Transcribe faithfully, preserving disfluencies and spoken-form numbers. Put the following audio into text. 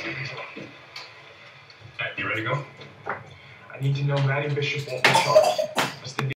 Alright, you ready to go? I need to know Matty Bishop won't be charged.